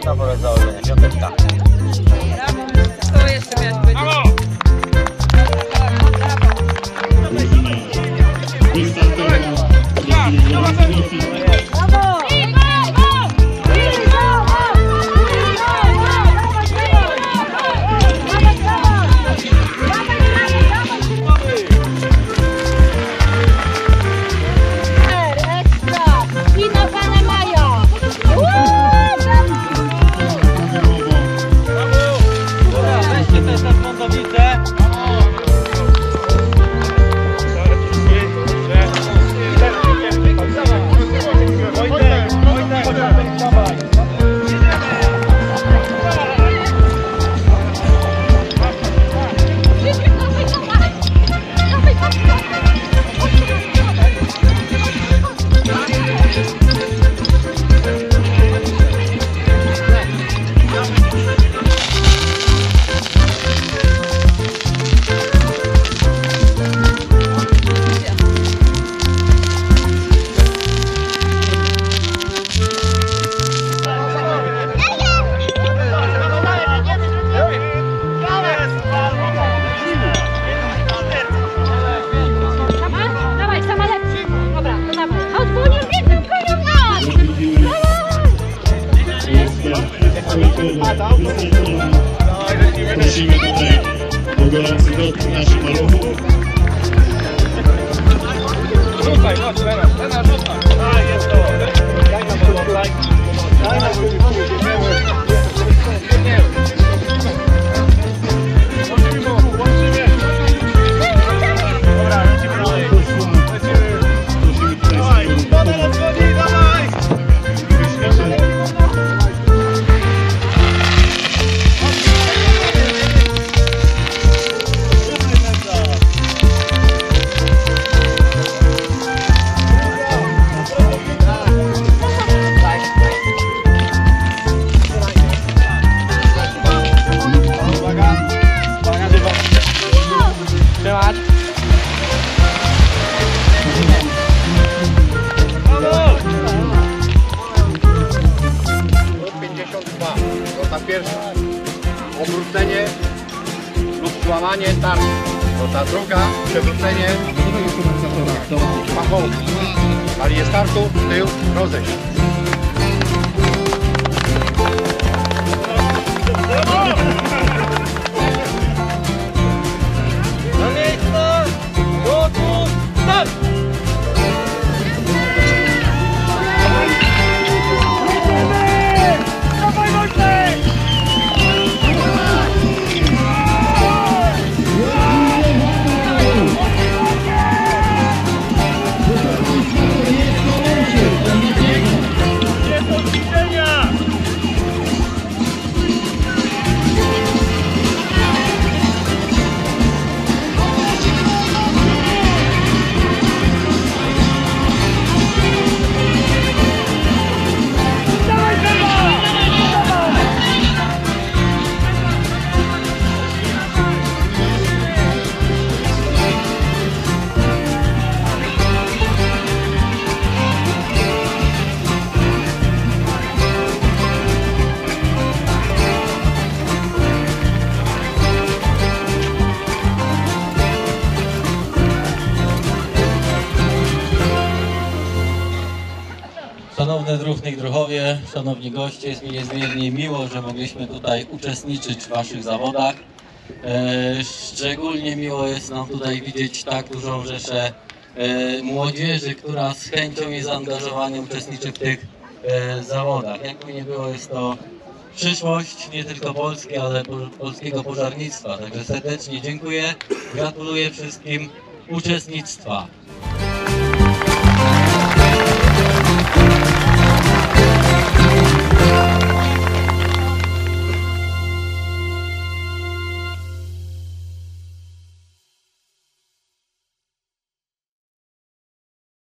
Na pole założenia, piąteczka. Co jeszcze miałeś być? Prosimy tutaj o gorący dotyk naszych maluchów. Rzucaj, no, Lena, rzucaj. A, jest to. Daj na górę, daj na górę. Łączymy. Dobra, lecimy dalej. Dawaj, woda nadchodzi, dawaj. Pierwsza obrócenie lub złamanie tarczy. Ta druga przewrócenie fachowe. Ale jest startu, tył, rozejść. Na miejsce! Gotów! Start! Szanowne druhny i druhowie, szanowni goście, jest mi niezmiernie miło, że mogliśmy tutaj uczestniczyć w waszych zawodach. Szczególnie miło jest nam tutaj widzieć tak dużą rzeszę młodzieży, która z chęcią i zaangażowaniem uczestniczy w tych zawodach. Jakby nie było, jest to przyszłość nie tylko Polski, ale polskiego pożarnictwa. Także serdecznie dziękuję, gratuluję wszystkim uczestnictwa.